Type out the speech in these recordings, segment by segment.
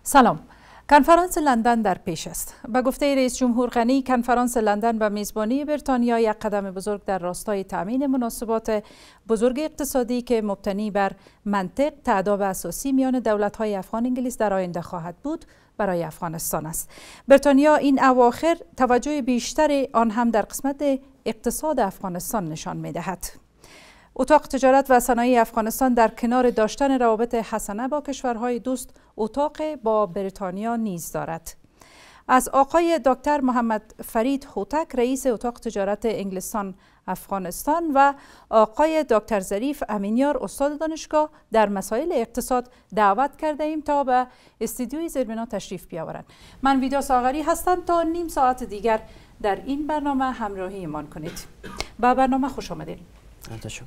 سلام. کنفرانس لندن در پیش است. به گفته رئیس جمهور غنی، کنفرانس لندن به میزبانی بریتانیا یک قدم بزرگ در راستای تامین مناسبات بزرگ اقتصادی که مبتنی بر منطق تعادل اساسی میان دولت‌های افغان انگلیس در آینده خواهد بود برای افغانستان است. بریتانیا این اواخر توجه بیشتر آن هم در قسمت اقتصاد افغانستان نشان می‌دهد. اتاق تجارت و صنایع افغانستان در کنار داشتن روابط حسنه با کشورهای دوست، اتاق با بریتانیا نیز دارد. از آقای دکتر محمد فرید هوتک، رئیس اتاق تجارت انگلستان افغانستان، و آقای دکتر ظریف امینیار، استاد دانشگاه در مسائل اقتصاد، دعوت کرده ایم تا به استودیوی زر بنا تشریف بیاورند. من ویدا ساغری هستم. تا نیم ساعت دیگر در این برنامه همراهی ایمان کنید. با برنامه خوش آمدید. تشکر.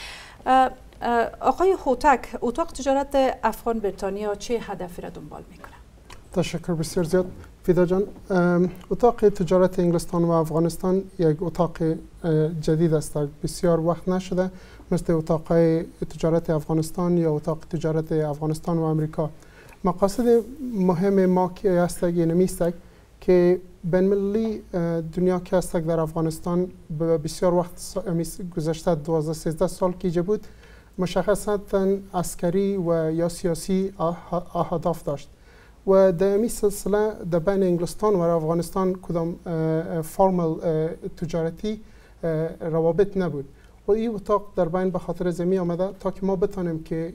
آقای هوتک، اتاق تجارت افغان بریتانیا چه هدفی را دنبال میکنه؟ تشکر بسیار زیاد فیدا جان. اتاق تجارت انگلستان و افغانستان یک اتاق جدید است. بسیار وقت نشده مثل اتاقهای تجارت افغانستان یا اتاق تجارت افغانستان و امریکا. مقاصد مهم ما که است نمیست که بین مللی دنیا که است در افغانستان بسیار وقت گذشته 12-13 سال که بود مشخصا عسکری و یا سیاسی اهداف داشت و در این سلسله در بین انگلستان و افغانستان کدام فرمال تجارتی روابط نبود و این اتاق در بین به خاطر زمین آمده تا که ما بتانیم که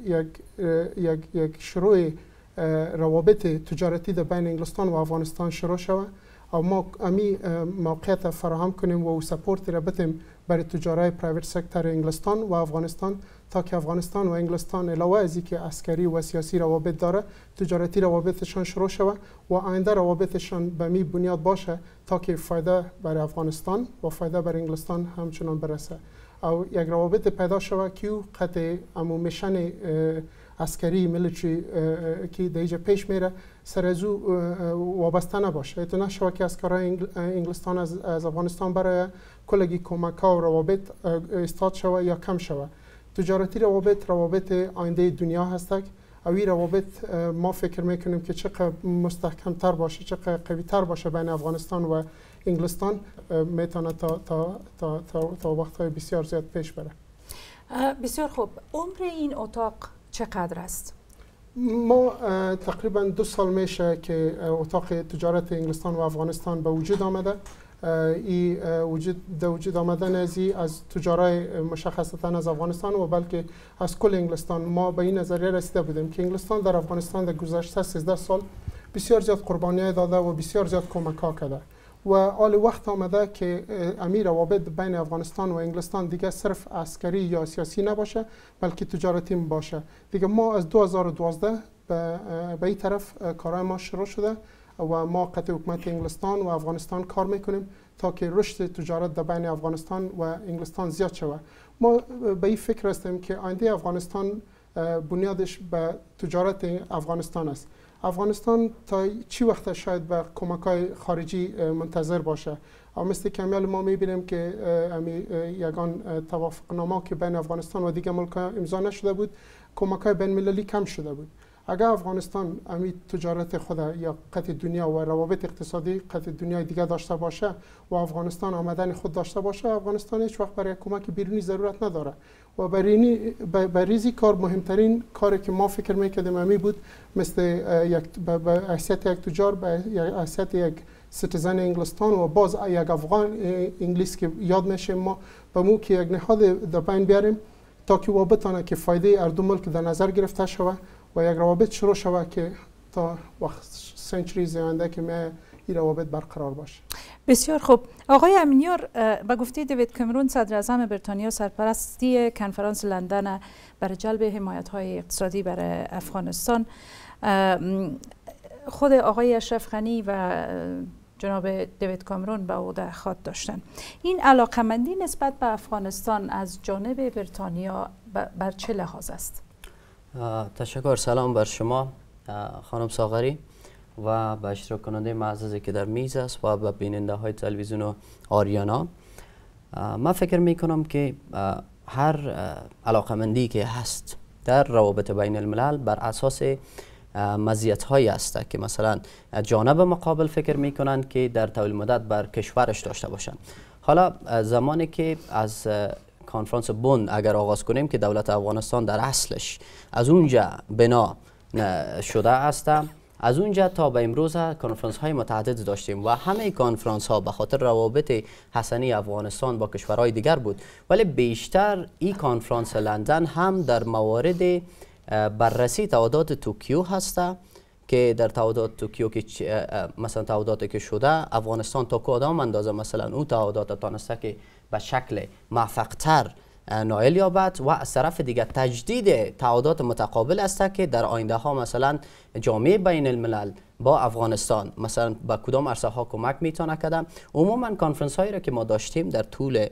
یک شروع روابط تجارتی در بین انگلستان و افغانستان شروع شود و ما امی موقعیت فراهم کنیم و سپورت را بدیم برای تجارت پرایوت سکتور انگلستان و افغانستان تا که افغانستان و انگلستان علاوه از اینکه عسکری و سیاسی روابط داره تجارتی روابطشان شروع شود و آینده روابطشان به می بنیاد باشه تا که فایده برای افغانستان و فایده برای انگلستان همچنان برسه او یک روابط پیدا شود که قطع امو میشن عسکری میلیتری که در اینجا پیش میره سر از او وابسته نباشه. ایتو نشود که عسکرای انگلستان از افغانستان برای کلگی کمک ها و روابط استاد شود یا کم شود. تجارتی روابط آینده دنیا هست و این روابط ما فکر میکنیم که چقدر مستحکم تر باشه، چقدر قوی تر باشه بین افغانستان و انگلستان میتونه تا وقتهای بسیار زیاد پیش بره. بسیار خوب. عمر این اتاق چقدر است؟ ما تقریبا 2 سال میشه که اتاق تجارت انگلستان و افغانستان به وجود آمده. این وجود آمدن از تجارای مشخصتا از افغانستان و بلکه از کل انگلستان ما به این نظریه رسیده بودیم که انگلستان در افغانستان در گذشته 13 سال بسیار زیاد قربانی داده و بسیار زیاد کمک ها کرده و آل وقت آمده که امیر روابط بین افغانستان و انگلستان دیگه صرف عسکری یا سیاسی نباشه بلکه تجارتی باشه. دیگه ما از 2012 به این طرف کارهای ما شروع شده و ما قطع حکومت انگلستان و افغانستان کار میکنیم تا که رشد تجارت در بین افغانستان و انگلستان زیاد شود. ما به این فکر هستیم که آینده افغانستان بنیادش به تجارت افغانستان است. افغانستان تا چی وقت شاید به کمک‌های خارجی منتظر باشه و مثل کمیال ما میبینیم که یگان توافقنامه که بین افغانستان و دیگر ملک‌ها امضا نشده بود کمک‌های بین المللی کم شده بود. اگر افغانستان امی تجارت خود یا قطع دنیا و روابط اقتصادی قطع دنیای دیگه داشته باشه و افغانستان آمدن خود داشته باشه افغانستان هیچ وقت برای کمک بیرونی ضرورت نداره و برای ریزی کار مهمترین کاری که ما فکر میکردیم امی بود مثل به حیثیت یک تجار به حیثیت یک سیتیزن انگلستان و باز یک افغان انگلیس که یاد میشه ما به مو که یک نهاد در بین بیاریم تا که بتونه که فایده هر دو ملک در نظر گرفته شود و یک روابط شروع شود که تا وقت سنچریز آینده که این روابط برقرار باشه. بسیار خوب. آقای امینیار، به گفته دیوید کامرون صدر اعظم بریتانیا سرپرستی کنفرانس لندن برای جلب حمایت‌های اقتصادی برای افغانستان، خود آقای اشرف غنی و جناب دیوید کامرون به عهده خود داشتن. این علاقمندی نسبت به افغانستان از جانب بریتانیا بر چه لحاظ است؟ تشکر. سلام بر شما خانم ساغری و به اشتراک کننده معززی که در میز است و به بیننده های تلویزیون و آریانا. من فکر می کنم که هر علاقمندی که هست در روابط بین الملل بر اساس مزیت هایی است که مثلا جانب مقابل فکر میکنند که در طول مدت بر کشورش داشته باشند. حالا زمانی که از کنفرانس بن اگر آغاز کنیم که دولت افغانستان در اصلش از اونجا بنا شده است، از اونجا تا به امروز کنفرانس های متعدد داشتیم و همه کنفرانس ها به خاطر روابط حسنی افغانستان با کشورهای دیگر بود، ولی بیشتر این کنفرانس لندن هم در مورد بررسی تعهدات توکیو هست که در تعهدات توکیو که مثلا تعهداتی که شده افغانستان تا کدام اندازه مثلا اون تعهدات تانسته که به شکل موفق‌تر نائل یابد و از طرف دیگر تجدید تعهدات متقابل است که در آینده ها مثلا جامعه بین الملل با افغانستان مثلا با کدام عرصه ها کمک میتونه کردم. عموما کنفرانس هایی را که ما داشتیم در طول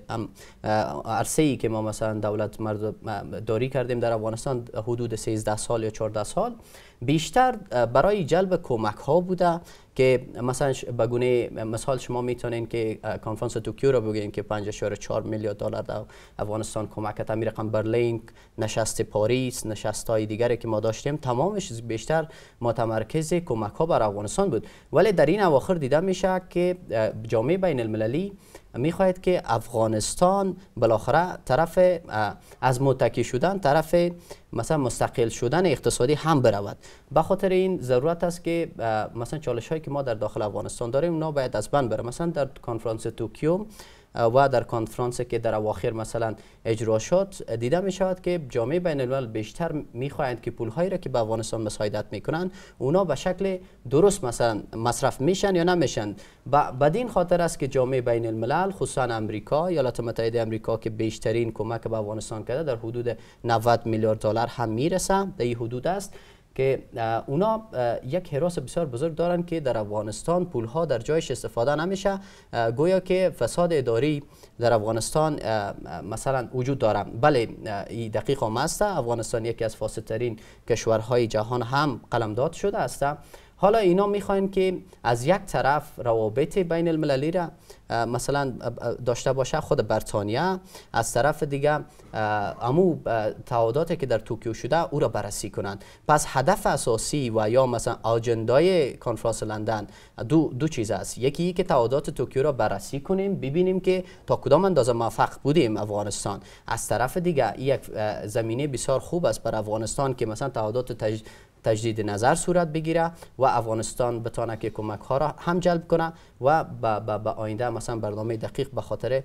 عرصه ای که ما مثلا دولت داری کردیم در افغانستان حدود 13 سال یا 14 سال بیشتر برای جلب کمک ها بوده که مثلا به گونه مثال شما میتونین که کنفرانس توکیو را بگین که 5.4 میلیارد دلار در افغانستان کمک کرد. همین رقم برلین، نشست پاریس، نشست های دیگری که ما داشتیم تمامش بیشتر متمرکز کمک ها بر افغانستان بود، ولی در این اواخر دیده میشه که جامعه بین المللی میخواهد که افغانستان بالاخره طرف از متکی شدن طرف مثلا مستقل شدن اقتصادی هم برود. به خاطر این ضرورت است که مثلا چالش هایی که ما در داخل افغانستان داریم اونا باید از بین بره. مثلا در کنفرانس توکیو و در کنفرانسی که در اواخر مثلا اجرا شد دیده می شود که جامعه بین الملل بیشتر میخواهند که پول هایی را که به افغانستان مساعدت میکنند اونا به شکل درست مثلا مصرف میشن یا نمیشن. بدین خاطر است که جامعه بین الملل خصوصا امریکا، ایالات متحده امریکا که بیشترین کمک به افغانستان کرده در حدود 90 میلیارد دلار هم میرسه، در این حدود است که اونا یک هراس بسیار بزرگ دارن که در افغانستان پولها در جایش استفاده نمیشه، گویا که فساد اداری در افغانستان مثلا وجود داره. بله این دقیق هم است، افغانستان یکی از فاسدترین کشورهای جهان هم قلمداد شده است. حالا اینا میخواین که از یک طرف روابط بین المللی را مثلا داشته باشه خود بریتانیا، از طرف دیگه امو تعهداتی که در توکیو شده او را بررسی کنند. پس هدف اساسی و یا مثلا آجندای کنفرانس لندن دو چیز است. یکی که تعهدات توکیو را بررسی کنیم ببینیم که تا کدام اندازه موفق بودیم افغانستان، از طرف دیگه یک زمینه بسیار خوب است بر افغانستان که مثلا تعهدات تجدید نظر صورت بگیره و افغانستان بتونه که کمک ها را هم جلب کنه و به آینده مثلا برنامه دقیق به خاطر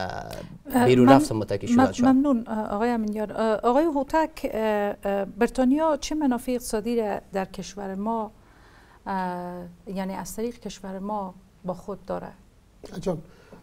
بیرون رفت متکی شده شد. ممنون آقای امینیار. آقای هوتک، بریتانیا چه منافع اقتصادی در کشور ما یعنی از طریق کشور ما با خود داره؟ عجب.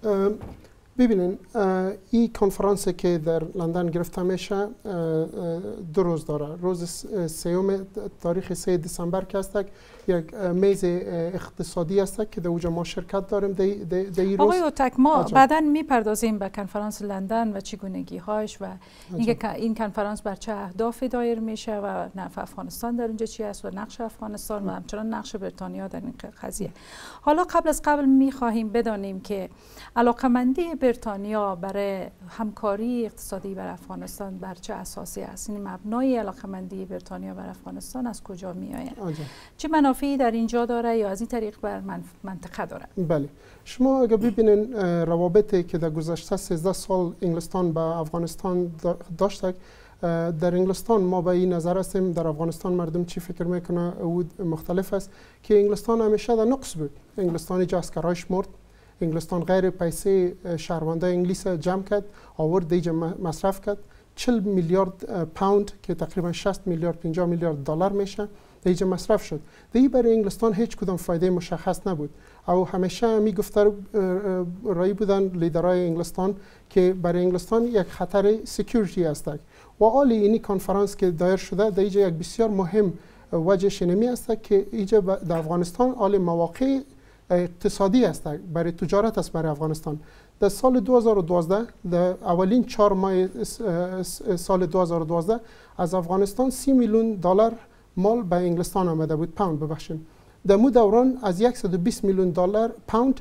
ببینین این کنفرانسی که در لندن گرفته میشه 2 روز داره. روز سوم تاریخ 3 دسامبر که است یک میز اقتصادی است که در اونجا ما شرکت داریم در این روز. آقای اوتک، ما بعداً میپردازیم به کنفرانس لندن و چگونگی هاش و اینکه این کنفرانس بر چه اهدافی دایر میشه و نفع افغانستان در اونجا چی است و نقش افغانستان و همچنان نقش بریتانیا در این قضیه. حالا قبل میخواهیم بدانیم که علاقمندی بریتانیا برای همکاری اقتصادی بر افغانستان بر چه اساسی است؟ این مبنای علاقمندی بریتانیا بر افغانستان از کجا میآید؟ چه منافعی در اینجا داره یا از این طریق بر منطقه داره؟ بله، شما اگر ببینین روابطی که در گذشته 13 سال انگلستان با افغانستان داشته، در انگلستان ما به این نظر هستیم، در افغانستان مردم چی فکر میکنه او مختلف است که انگلستان همیشه در نقص بود. انگلستانی جاسکارایش مرد، انگلستان غیر پیسه شهروندای انگلیس جمع کرد، آورد دیجا مصرف کرد. 40 میلیارد پوند که تقریبا 60 میلیارد 50 میلیارد دلار میشه دیجا مصرف شد. دیگه برای انگلستان هیچ کدام فایده مشخص نبود. او همیشه میگفته رای بودن لیدرای انگلستان که برای انگلستان یک خطر سکیوریتی است و عالی اینی کنفرانس که دایر شده دیجا یک بسیار مهم وجه شنمی است که اینجا در افغانستان عالی مواقع اقتصادی است برای تجارت است برای افغانستان. در سال 2012 در اولین 4 ماه سال 2012 از افغانستان 30 میلیون دلار مال به انگلستان آمده بود، پوند ببخشید. در مو دوران از 120 میلیون دلار پوند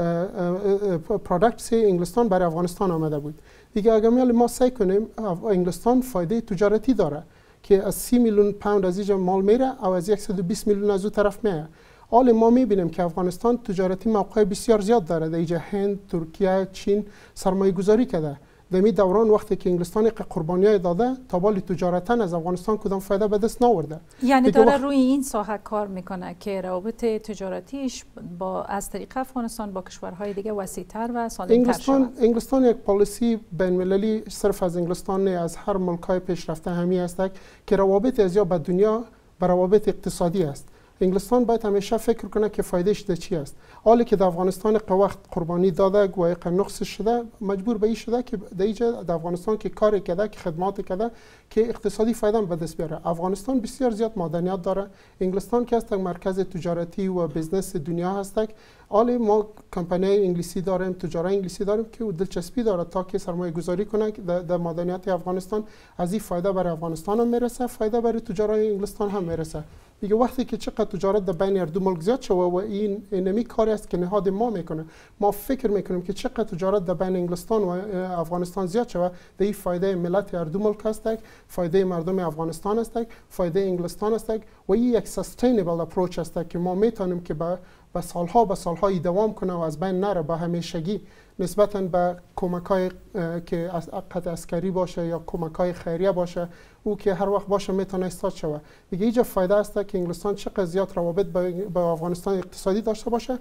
پروداکت انگلستان برای افغانستان آمده بود. دیگه اگر ما سعی کنیم انگلستان فایده تجارتی داره که از 30 میلیون پوند از اینجا مال میره او از 120 میلیون از اون طرف میاد. حال ما میبینیم که افغانستان تجارتی موقع بسیار زیاد داره. در اینجا هند، ترکیه، چین سرمایه گذاری کرده. در می دوران وقتی که انگلستان قربانیای داده تا بالی تجارتا از افغانستان کدام فایده به دست نآورده. یعنی داره روی این ساحه کار میکنه که روابط تجارتیش از طریق افغانستان با کشورهای دیگه وسیع‌تر و سالم‌تر شود. انگلستان یک پالیسی بین‌المللی صرف از انگلستان نه، از هر ملک‌های پیشرفته همی است که روابط از یا به دنیا به روابط اقتصادی است. انگلستان باید همیشه فکر کنه که فایدهش در چی است. حالی که در افغانستان وقت قربانی داده و نقص شده، مجبور به این شده که در افغانستان که کار کرده، که خدمات کرده، که اقتصادی فایده به دست بیاره. افغانستان بسیار زیاد معدنیات داره. انگلستان که است مرکز تجارتی و بیزنس دنیا هست. حالی ما کمپانی انگلیسی داریم، تجار انگلیسی داریم که دلچسپی داره تا که سرمایه گذاری کنه در معدنیات افغانستان. از این فایده برای افغانستان هم میرسه، فایده برای تجارای انگلستان هم میرسه. دیگه وقتی که چقدر تجارت در بین هر دو ملک زیاد شده و این اینمی کاری است که نهاد ما میکنه. ما فکر میکنیم که چقدر تجارت در بین انگلستان و افغانستان زیاد شده، در این فایده ملت هر دو ملک است، فایده مردم افغانستان است، فایده انگلستان است و این یک سستینبل اپروچ است که ما میتونیم که به سالها دوام کنه و از بین نره به همیشگی نسبتاً به کمک‌های که از قطع عسکری باشه یا کمک‌های خیریه باشه، او که هر وقت باشه میتونه استاد شود. دیگه اینجا فایده است که انگلستان چقدر زیاد روابط با افغانستان اقتصادی داشته باشه،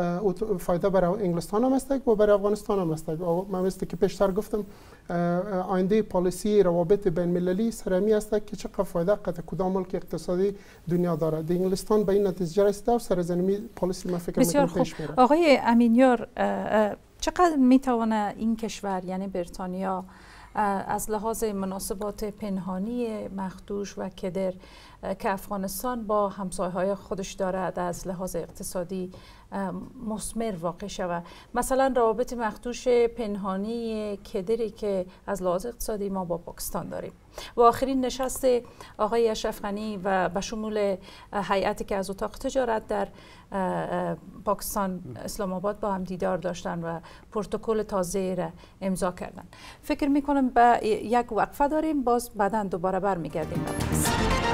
فایده برای انگلستان هم است و برای افغانستان هم است. من مثل که پیشتر گفتم آینده پالیسی روابط بین‌المللی سرمی است که چقدر فایده قطع کدام ملک اقتصادی دنیا داره. در انگلستان به این نتیجه رسیده و سرزمینی پالیسی ما فکر می‌کنم پیش میره. آقای امینیار، چقدر میتونه این کشور یعنی بریتانیا از لحاظ مناسبات پنهانی مخدوش و کدر که افغانستان با همسایه‌های خودش دارد از لحاظ اقتصادی مثمر واقع شود؟ مثلا روابط مخدوش پنهانی کدری که از لحاظ اقتصادی ما با پاکستان داریم و آخرین نشست آقای اشرف غنی و به شمول هیئتی که از اتاق تجارت در پاکستان اسلام آباد با هم دیدار داشتن و پروتکل تازه را امضا کردن. فکر میکنم به یک وقفه داریم، باز بعداً دوباره برمیگردیم به بحث.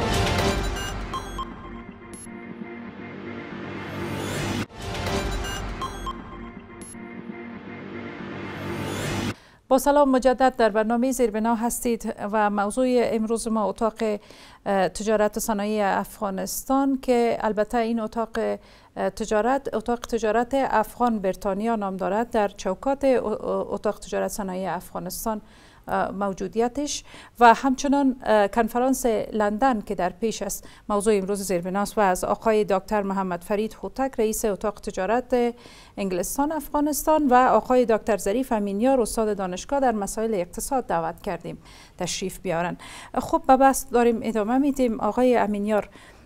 با سلام مجدد در برنامه زیر بنا هستید و موضوع امروز ما اتاق تجارت صنایع افغانستان که البته این اتاق تجارت افغان بریتانیا نام دارد، در چوکات اتاق تجارت صنایع افغانستان موجودیتش و همچنان کنفرانس لندن که در پیش است موضوع امروز زیر بناست و از آقای دکتر محمد فرید هوتک رئیس اتاق تجارت انگلستان افغانستان و آقای دکتر ظریف امینیار استاد دانشگاه در مسائل اقتصاد دعوت کردیم تشریف بیارن. خب به بحث داریم ادامه میدیم. آقای امینیار،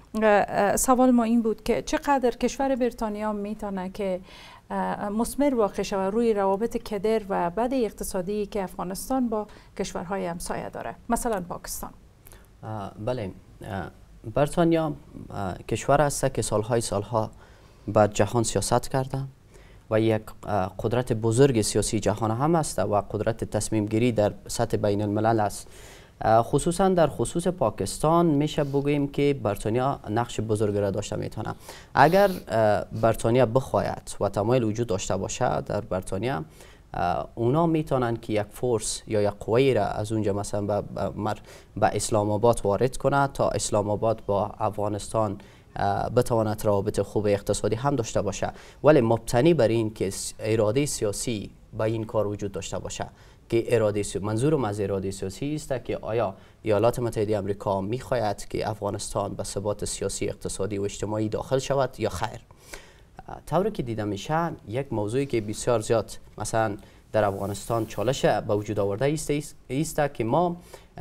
سوال ما این بود که چقدر کشور بریتانیا میتونه که مثمر واقع شود روی روابط کدر و بد اقتصادی که افغانستان با کشورهای همسایه داره، مثلا پاکستان؟ بله، بریتانیا کشور است که سالها به جهان سیاست کرده و یک قدرت بزرگ سیاسی جهان هم است و قدرت تصمیم گیری در سطح بین الملل است. خصوصا در خصوص پاکستان میشه بگوییم که بریتانیا نقش بزرگ را داشته میتونه. اگر بریتانیا بخواید و تمایل وجود داشته باشه در بریتانیا، اونا میتونن که یک فورس یا یک قوی را از اونجا مثلا به اسلام آباد وارد کنه تا اسلام آباد با افغانستان بتواند روابط خوب اقتصادی هم داشته باشه، ولی مبتنی بر این که اراده سیاسی به این کار وجود داشته باشه. که منظورم از اراده سیاسی است که آیا ایالات متحده آمریکا میخواهد که افغانستان به ثبات سیاسی، اقتصادی و اجتماعی داخل شود یا خیر. طوری که دیده میشه یک موضوعی که بسیار زیاد مثلا در افغانستان چالش به وجود آورده است که ما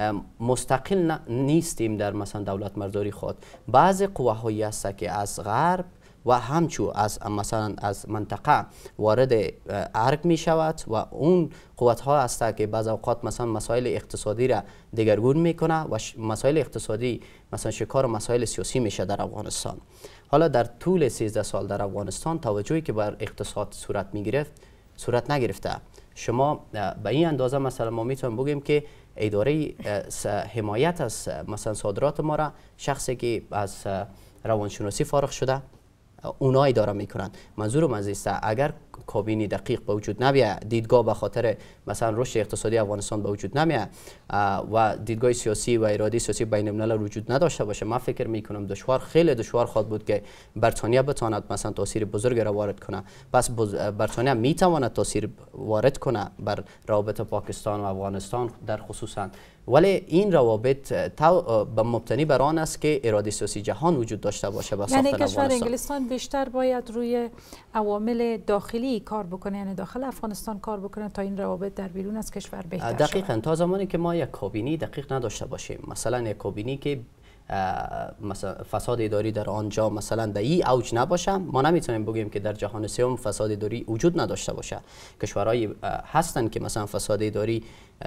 مستقل نیستیم در مثلا دولت مرداری خود. بعضی قواهایی هست که از غرب و همچو از مثلا از منطقه وارد ارگ می شود و اون قوت ها هست که بعض اوقات مثلا مسائل اقتصادی را دگرگون میکنه و مسائل اقتصادی مثلا شکار مسائل سیاسی میشه در افغانستان. حالا در طول 13 سال در افغانستان توجهی که بر اقتصاد صورت نگرفته. شما به این اندازه مثلا ما میتونیم بگیم که اداره حمایت از مثلا صادرات ما را شخصی که از روانشناسی فارغ شده اونا اداره میکنن. منظورم از است اگر کابینه دقیق به وجود نمیاد، دیدگاه به خاطر مثلا رشد اقتصادی افغانستان به وجود نمیاد و دیدگاه سیاسی و اراده سیاسی بین الملل وجود نداشته باشه، من فکر میکنم خیلی دشوار خواهد بود که بریتانیا بتواند مثلا تاثیر بزرگی را وارد کنه. پس بریتانیا میتواند تاثیر وارد کنه بر روابط پاکستان و افغانستان در خصوصا، ولی این روابط به مبتنی بر آن است که اراده سیاسی جهان وجود داشته باشه. یعنی کشور انگلستان بیشتر باید روی عوامل داخلی کار بکنه، یعنی داخل افغانستان کار بکنه تا این روابط در بیرون از کشور بهتر شود. دقیقاً تا زمانی که ما یک کابینه دقیق نداشته باشیم، مثلا یک کابینه که مثلا فساد اداری در آنجا مثلا به این اوج نباشه، ما نمیتونیم بگیم که در جهان سوم فساد اداری وجود نداشته باشه. کشورهایی هستند که مثلا فساد اداری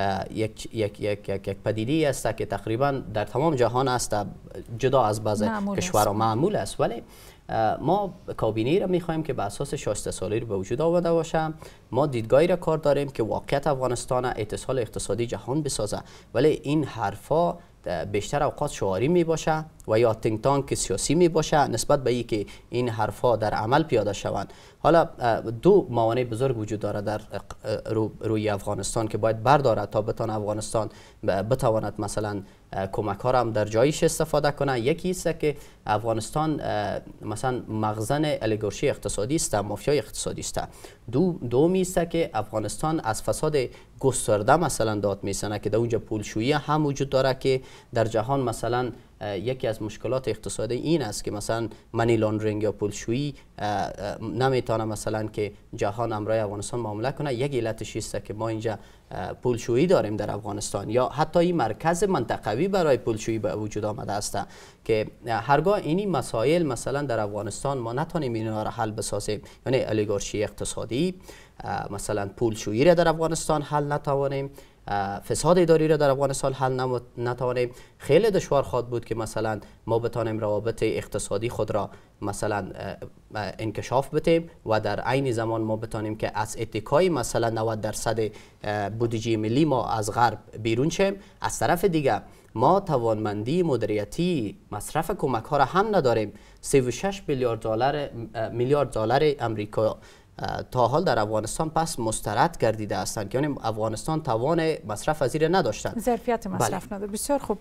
یک پدیده است که تقریبا در تمام جهان است، جدا از بعض کشورها معمول است، ولی ما کابینه را میخوایم که به اساس شایسته سالی به وجود آورده باشه. ما دیدگاهی را کار داریم که واقعیت افغانستان اتصال اقتصادی جهان بسازه، ولی این حرفا بیشتر اوقات شعاری می باشه و یا تینک تانک سیاسی می باشه نسبت به اینکه این حرفا در عمل پیاده شوند. حالا دو موانع بزرگ وجود داره در روی افغانستان که باید بردارد تا بتونه افغانستان بتواند مثلا کمک ها را هم در جایش استفاده کنه. یکی است که افغانستان مثلا مخزن الیگارشی اقتصادی است، مافیای اقتصادی است. دومی است که افغانستان از فساد گسترده مثلا داد میزنه که در اونجا پولشویی هم وجود داره که در جهان مثلا یکی از مشکلات اقتصادی این است که مثلا منی لاندرینگ یا پولشویی نمیتونه مثلا که جهان امرای افغانستان معامله کنه. یک علتش است که ما اینجا پولشویی داریم در افغانستان، یا حتی این مرکز منطقوی برای پولشویی به وجود آمده است که هرگاه اینی مسائل مثلا در افغانستان ما نتونیم اینا را حل بسازیم، یعنی الیگارشی اقتصادی مثلا پولشویی را در افغانستان حل نتوانیم، فساد اداری را در افغانستان حل نتوانیم، خیلی دشوار خواهد بود که مثلا ما بتانیم روابط اقتصادی خود را مثلا انکشاف بدیم و در عین زمان ما بتانیم که از اتکای مثلا 90% بودجه ملی ما از غرب بیرون شیم. از طرف دیگه ما توانمندی مدیریتی مصرف کمک ها را هم نداریم. 36 میلیارد دلار امریکا تا حال در افغانستان پس مسترد گردیده هستند که یعنی افغانستان توان مصرف از این نداشتند، ظرفیت مصرف نداره. بسیار خوب.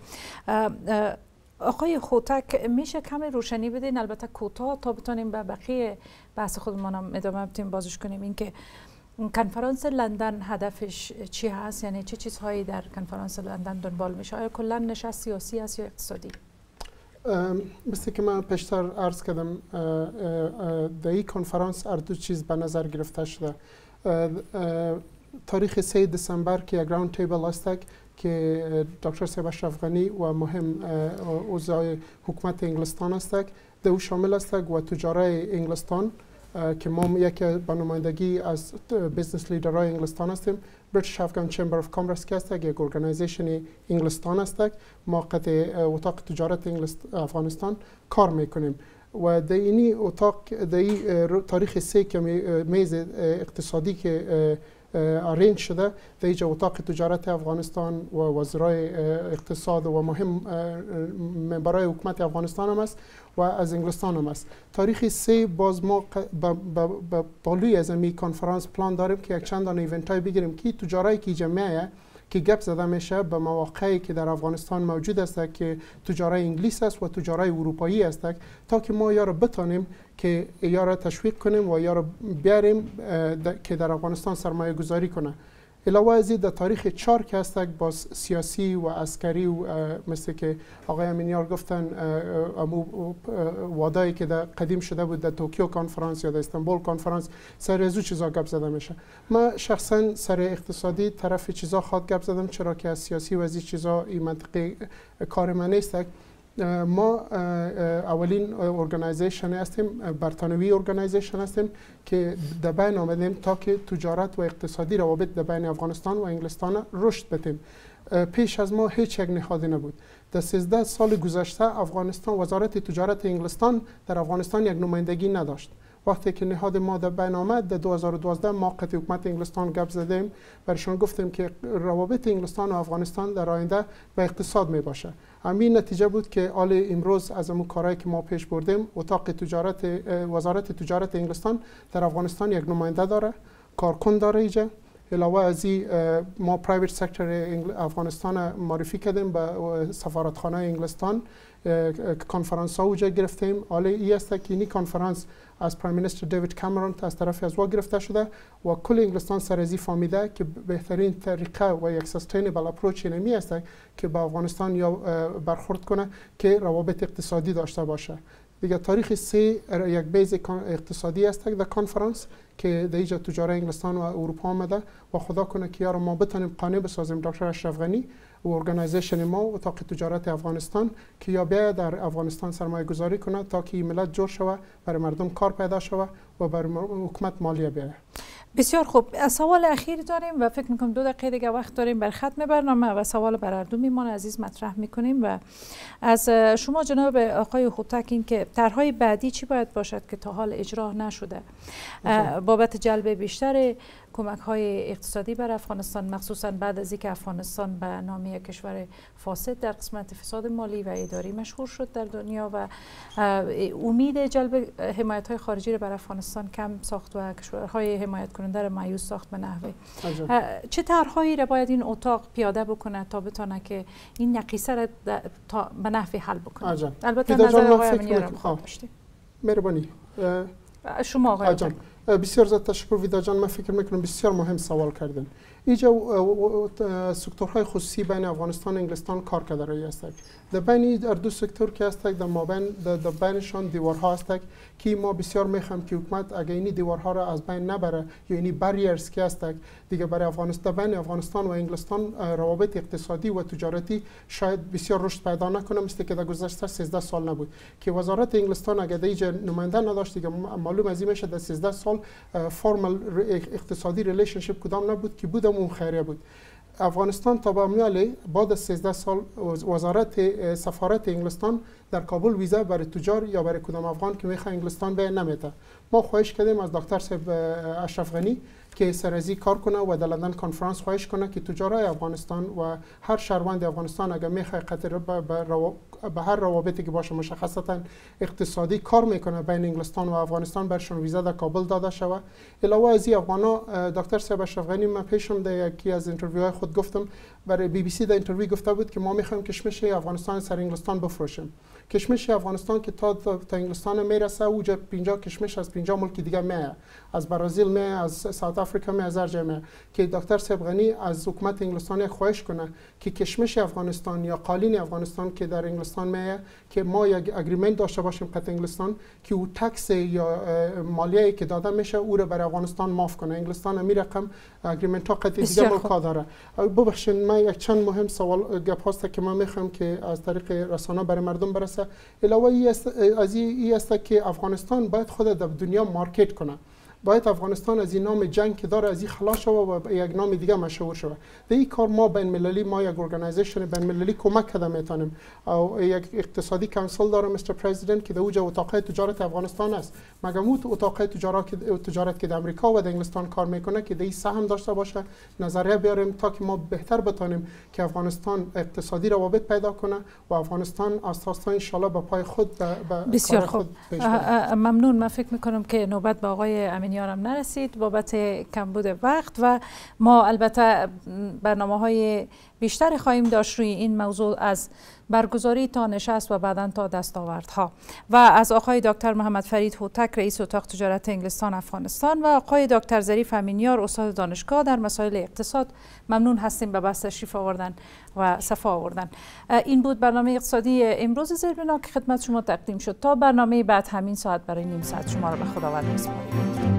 آقای خوتک میشه کم روشنی بدین، البته کوتاه، تا بتونیم به بقیه بحث خودمان هم ادامه بدیم، بازش کنیم، اینکه کنفرانس لندن هدفش چی هست؟ یعنی چه چیزهایی در کنفرانس لندن دنبال میشه؟ آیا کلا نشست سیاسی است یا اقتصادی؟ مثل که من پیشتر عرض کردم در این کنفرانس دو چیز به نظر گرفته شده. تاریخ 3 دسامبر که یک راوند تیبل است که دکتر صاحب اشرف غنی و مهم اعضای حکومت انگلستان است در او شامل است و تجارای انگلستان که ما یکی به نمایندگی از بیزنس لیدرهای انگلستان هستیم. بریتیش افغان چمبر اف کامرس که است یک ارگانایزیشن انگلستان است، ما قد اتاق تجارت افغانستان کار میکنیم و در اینی اتاق در تاریخ 3 که میز اقتصادی که ارینج شده، در اینجا اتاق تجارت افغانستان و وزرای اقتصاد و مهم ممبرای حکومت افغانستان هم است و از انگلستان هم است. تاریخ 3 باز ما بالوی از این کنفرانس پلان داریم که یک چند تا ایونت های بگیریم که تجارایی که جمعه که گپ زده میشه به مواقعی که در افغانستان موجود است که تجارای انگلیس است و تجارای اروپایی است، تا که ما یا را بتانیم که یا را تشویق کنیم و یا را بیاریم که در افغانستان سرمایه گذاری کنه. علاوه از این در تاریخ 4 که است باز سیاسی و عسکری و مثل که آقای امینیار گفتن وعده‌ای که در قدیم شده بود در توکیو کنفرانس یا در استانبول کنفرانس سر از او چیزا گپ زده میشه. ما شخصا سر اقتصادی طرف چیزا خواد گپ زدم، چرا که از سیاسی و از این چیزا این منطقه کار من نیست. ما اولین ارگانایزیشن هستیم، برطانوی ارگانایزیشن هستیم که در بین آمدیم تا که تجارت و اقتصادی روابط در بین افغانستان و انگلستان رشد بدیم. پیش از ما هیچ یک نهادی نبود. در 13 سال گذشته افغانستان، وزارت تجارت انگلستان در افغانستان یک نمایندگی نداشت وقتی که نهاد ما در بین آمد در 2012 ما قطع حکومت انگلستان گپ زدیم، برشان گفتیم که روابط انگلستان و افغانستان در آینده به اقتصاد می باشه. همین نتیجه بود که حال امروز از اون کارهایی که ما پیش بردیم، وزارت تجارت انگلستان در افغانستان یک نماینده داره، کارکن داره اینجا. علاوه از این ما پرایوت سکتور افغانستان معرفی کردیم به سفارتخانه انگلستان، کنفرانس ها اوجا گرفتیم. حالا این است که این کنفرانس از پرایم مینیستر دیوید کامرون از طرف از وا گرفته شده و کل انگلستان سر از این فهمیده که بهترین طریقه و یک سستینبل اپروچ اینمی است که با افغانستان یا برخورد کنه که روابط اقتصادی داشته باشه. دیگه تاریخ 3 یک بیز اقتصادی است در کنفرانس که در اینجا تجار انگلستان و اروپا آمده و خدا کنه که ما بتونیم قانع بسازیم دکتر اشرف غنی و ارگانایزیشن ما و اتاق تجارت افغانستان که یا بیا در افغانستان سرمایه گذاری کنه تا که ملت جور شوه، برای مردم کار پیدا شوه و برای حکومت مالیه بیاره. بسیار خوب. سوال اخیر داریم و فکر میکنم 2 دقیقه دیگه وقت داریم بر ختم برنامه و سوال بر هر دو میهمان عزیز مطرح میکنیم و از شما جناب آقای هوتک این که طرحهای بعدی چی باید باشد که تا حال اجرا نشده بابت جلب بیشتر کمک های اقتصادی بر افغانستان، مخصوصا بعد از اینکه افغانستان به نام یک کشور فاسد در قسمت فساد مالی و اداری مشهور شد در دنیا و امید جلب حمایت های خارجی را بر افغانستان کم ساخت و کشورهای حمایت کننده را مایوس ساخت به نحوی. چه طرحهایی را باید این اتاق پیاده بکنه تا بتونه که این نقیصه را به نحوی حل بکنه؟ البته نظر آقای امینی را میخوام داشتیم. مهربانی. شما آقای جان. بسیار زیاد تشکر ویدا جان. من فکر میکنم بسیار مهم سوال کردن. اینجا سکتورهای خصوصی بین افغانستان و انگلستان کار کرده رایی است. در بین در دو سکتور که است در مابین در بینشان دیوارها است که ما بسیار میخوام که حکومت اگه این دیوارها را از بین نبره یا این باریرز که است دیگه برای افغانستان بین افغانستان و انگلستان روابط اقتصادی و تجارتی شاید بسیار رشد پیدا نکنه مثل که در گذشته 13 سال نبود که وزارت انگلستان اگه در اینجا نماینده نداشت دیگه معلوم از این میشه در 13 سال فرمال اقتصادی ریلیشنشیپ کدام نبود که بودم اون خیریه بود. افغانستان تا به میاله بعد از 13 سال سفارت انگلستان در کابل ویزا برای تجار یا برای کدام افغان که میخواد انگلستان به نمیده. ما خواهش کردیم از دکتر صاحب اشرف غنی که سرازی کار کنه و در لندن کنفرانس خواهش کنه که تجارای افغانستان و هر شهروند افغانستان اگر میخواد قطر به هر روابطی که باشه مشخصا اقتصادی کار میکنه بین انگلستان و افغانستان برشون ویزا در کابل داده شود. علاوه از این افغانا دکتر صاحب اشرف غنی من پیشم در یکی از اینترویوهای خود گفتم برای BBC در اینترویو گفته بود که ما میخوایم کشمش افغانستان سر انگلستان بفروشیم. کشمش افغانستان که تا انگلستان میرسه اوجا 50 کشمش از 50 ملک دیگه میه، از برزیل میه، از ساوت آفریقا میه، از هر جای میه که دکتر صاحب غنی از حکومت انگلستان خواهش کنه که کشمش افغانستان یا قالین افغانستان که در انگلستان میه که ما یک اگریمنت داشته باشیم قطع انگلستان که او تکس یا مالیه که داده میشه او رو برای افغانستان معاف کنه. انگلستان می رقم اگریمنت ها قطع دیگه ملک داره. ببخشید من یک چند مهم سوال گپ هست که من میخوام که از طریق رسانه برای مردم برسه. علاوه این است که افغانستان باید خود در دنیا مارکت کنه. باید افغانستان از این نام جنگ که داره از این خلاص شوه و یک نام دیگه مشهور شوه. در این کار ما بین المللی ما یک ارگانایزیشن بین المللی کمک کرده میتونیم او یک اقتصادی کانسل داره مستر پرزیدنت که در اوج اتاق تجارت افغانستان است. مگه مو اتاق تجارت که در امریکا و در انگلستان کار میکنه که در این سهم داشته باشه نظریه بیاریم تا که ما بهتر بتونیم که افغانستان اقتصادی روابط پیدا کنه و افغانستان آستاستا ان شاء الله به پای خود بسیار خوب. ممنون. من فکر میکنم که نوبت به آقای امینیارم نرسید بابت کمبود وقت و ما البته برنامه‌های بیشتری خواهیم داشت روی این موضوع از برگزاری تا نشست و بعداً تا دستاوردها و از آقای دکتر محمد فرید هوتک رئیس اتاق تجارت انگلستان افغانستان و آقای دکتر ظریف امینیار استاد دانشگاه در مسائل اقتصاد ممنون هستیم به بحث تشریف آوردن و صفا آوردن. این بود برنامه اقتصادی امروز زر بنا که خدمت شما تقدیم شد. تا برنامه بعد همین ساعت برای نیم ساعت شما را به خداوند می‌سپاریم.